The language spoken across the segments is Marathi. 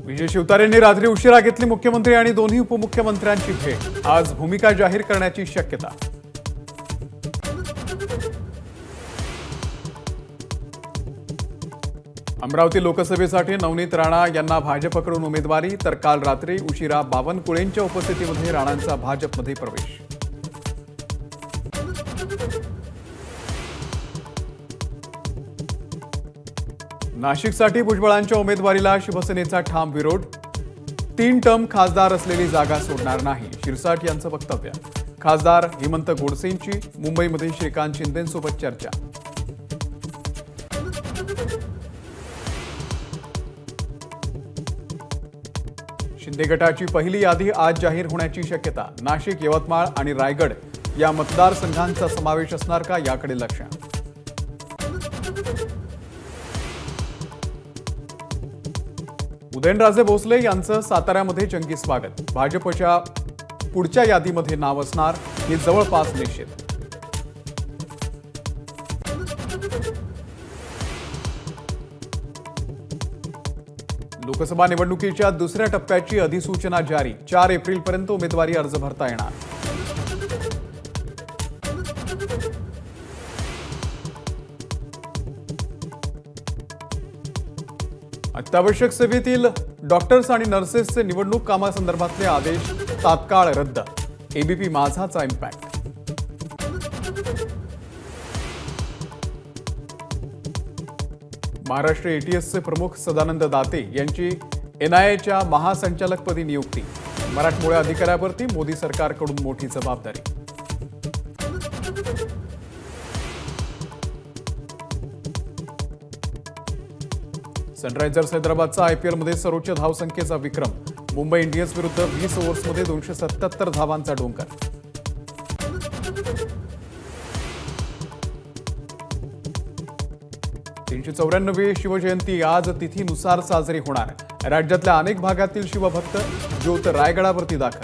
विजय शिवतारेंनी रात्री उशिरा घेतली मुख्यमंत्री आणि दोन्ही उपमुख्यमंत्र्यांची भेट। आज भूमिका जाहीर करण्याची शक्यता। अमरावती लोकसभेसाठी नवनीत राणा यांना भाजपकडून उमेदवारी, तर काल रात्री उशिरा बावनकुळेंच्या उपस्थितीमध्ये राणांचा भाजपमध्ये प्रवेश। नाशिकसाठी भुजबळांच्या उमेदवारीला शिवसेनेचा ठाम विरोध। 3 टर्म खासदार असलेली जागा सोडणार नाही, शिरसाट यांचं वक्तव्य। खासदार हेमंत गोडसेंची मुंबईमध्ये श्रीकांत शिंदेंसोबत चर्चा। शिंदे गटाची पहिली यादी आज जाहीर होण्याची शक्यता। नाशिक, यवतमाळ आणि रायगड या मतदारसंघांचा समावेश असणार का, याकडे लक्ष। उदयनराजे भोसले यांचं साताऱ्यामध्ये जंगी स्वागत। भाजपच्या पुढच्या यादीमध्ये नाव असणार, हे जवळपास निश्चित। लोकसभा निवडणुकीच्या दुसऱ्या टप्प्याची अधिसूचना जारी। 4 एप्रिलपर्यंत उमेदवारी अर्ज भरता येणार। अत्यावश्यक सेवेतील डॉक्टर्स आणि नर्सेसचे निवडणूक कामासंदर्भातले आदेश तात्काळ रद्द। एबीपी माझाचा इम्पॅक्ट। महाराष्ट्र एटीएसचे प्रमुख सदानंद दाते यांची एनआयएच्या महासंचालकपदी नियुक्ती। मराठमोळ्या अधिकाऱ्यावरती मोदी सरकारकडून मोठी जबाबदारी। सनरायझर्स हैदराबादचा आयपीएलमध्ये सर्वोच्च धावसंख्येचा विक्रम। मुंबई इंडियन्स विरुद्ध 20 ओव्हर्समध्ये 277 धावांचा डोंगर। वी शिवजयंती आज तिथीनुसार साजरी होणार। राज्यातल्या अनेक भागातील शिवभक्त ज्योत रायगडावरती दाखल।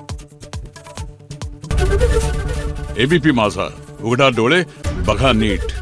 एबीपी माझा, उघडा डोळे बघा नीट।